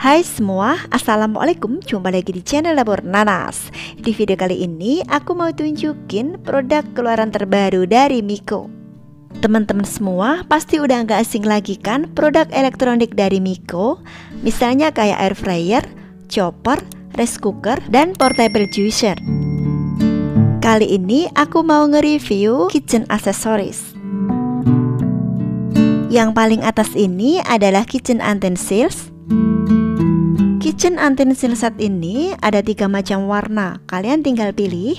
Hai semua, Assalamualaikum, jumpa lagi di channel Dapur Nanas. Di video kali ini aku mau tunjukin produk keluaran terbaru dari Miko. Teman-teman semua pasti udah nggak asing lagi kan produk elektronik dari Miko. Misalnya kayak air fryer, chopper, rice cooker, dan portable juicer. Kali ini aku mau nge-review kitchen accessories. Yang paling atas ini adalah kitchen utensils. Kitchen utensils set ini ada 3 macam warna, kalian tinggal pilih.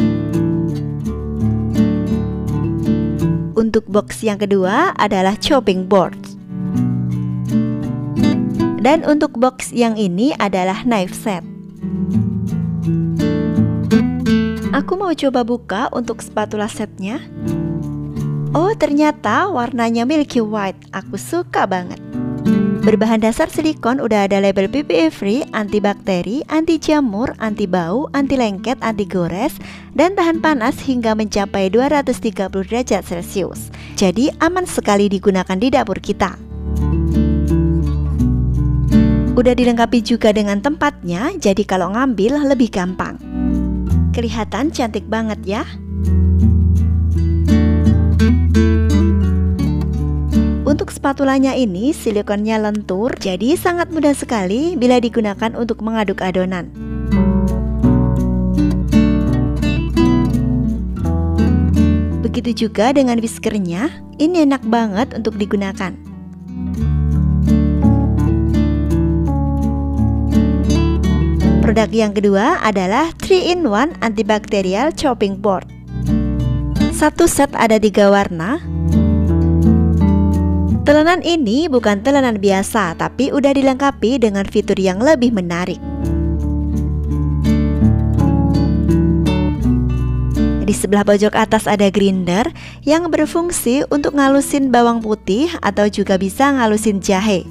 Untuk box yang kedua adalah chopping board. Dan untuk box yang ini adalah knife set. Aku mau coba buka untuk spatula setnya. Oh, ternyata warnanya milky white, aku suka banget. Berbahan dasar silikon, udah ada label BPA free, antibakteri, anti jamur, anti bau, anti lengket, anti gores, dan tahan panas hingga mencapai 230 derajat Celcius. Jadi aman sekali digunakan di dapur kita. Udah dilengkapi juga dengan tempatnya, jadi kalau ngambil lebih gampang. Kelihatan cantik banget ya. Untuk spatulanya ini silikonnya lentur, jadi sangat mudah sekali bila digunakan untuk mengaduk adonan. Begitu juga dengan whiskernya, ini enak banget untuk digunakan. Produk yang kedua adalah 3-in-1 antibacterial chopping board. Satu set ada 3 warna. Telenan ini bukan telenan biasa, tapi udah dilengkapi dengan fitur yang lebih menarik. Di sebelah pojok atas ada grinder yang berfungsi untuk ngalusin bawang putih atau juga bisa ngalusin jahe.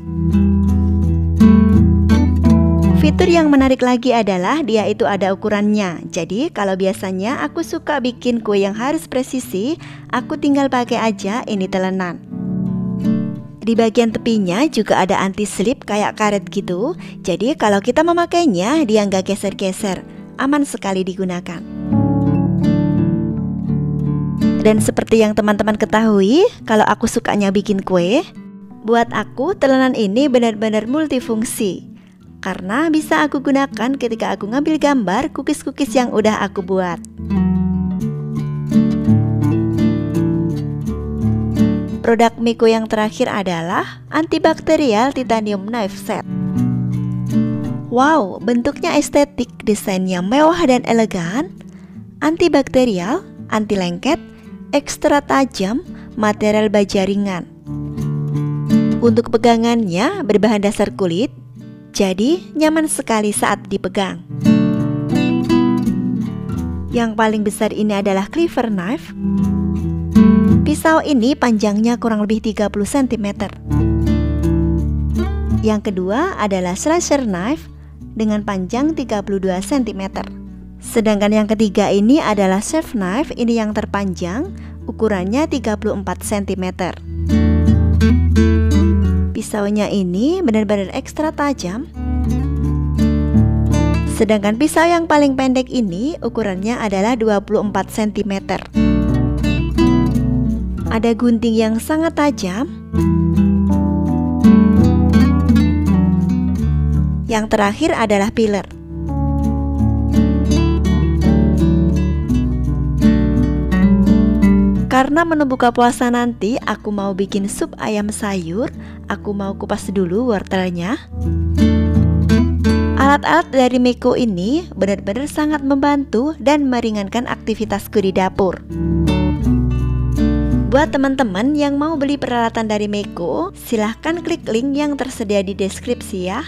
Fitur yang menarik lagi adalah dia itu ada ukurannya. Jadi kalau biasanya aku suka bikin kue yang harus presisi, aku tinggal pakai aja ini telenan. Di bagian tepinya juga ada anti slip kayak karet gitu. Jadi kalau kita memakainya dia nggak geser-geser, aman sekali digunakan. Dan seperti yang teman-teman ketahui, kalau aku sukanya bikin kue, buat aku telenan ini benar-benar multifungsi. Karena bisa aku gunakan ketika aku ngambil gambar cookies-cookies yang udah aku buat. Produk Miko yang terakhir adalah antibacterial titanium knife set. Wow, bentuknya estetik, desainnya mewah dan elegan. Antibakterial, anti lengket, ekstra tajam, material baja ringan. Untuk pegangannya berbahan dasar kulit, jadi nyaman sekali saat dipegang. Yang paling besar ini adalah cleaver knife. Pisau ini panjangnya kurang lebih 30 cm. Yang kedua adalah slasher knife dengan panjang 32 cm. Sedangkan yang ketiga ini adalah chef knife, ini yang terpanjang, ukurannya 34 cm. Pisaunya ini benar-benar ekstra tajam. Sedangkan pisau yang paling pendek ini ukurannya adalah 24 cm. Ada gunting yang sangat tajam. Yang terakhir adalah peeler. Karena menu buka puasa nanti aku mau bikin sup ayam sayur, aku mau kupas dulu wortelnya. Alat-alat dari Miko ini benar-benar sangat membantu dan meringankan aktivitasku di dapur. Buat teman-teman yang mau beli peralatan dari Miko, silahkan klik link yang tersedia di deskripsi ya.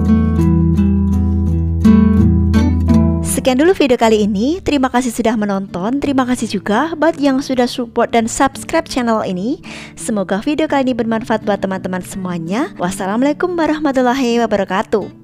Sekian dulu video kali ini, terima kasih sudah menonton, terima kasih juga buat yang sudah support dan subscribe channel ini. Semoga video kali ini bermanfaat buat teman-teman semuanya. Wassalamualaikum warahmatullahi wabarakatuh.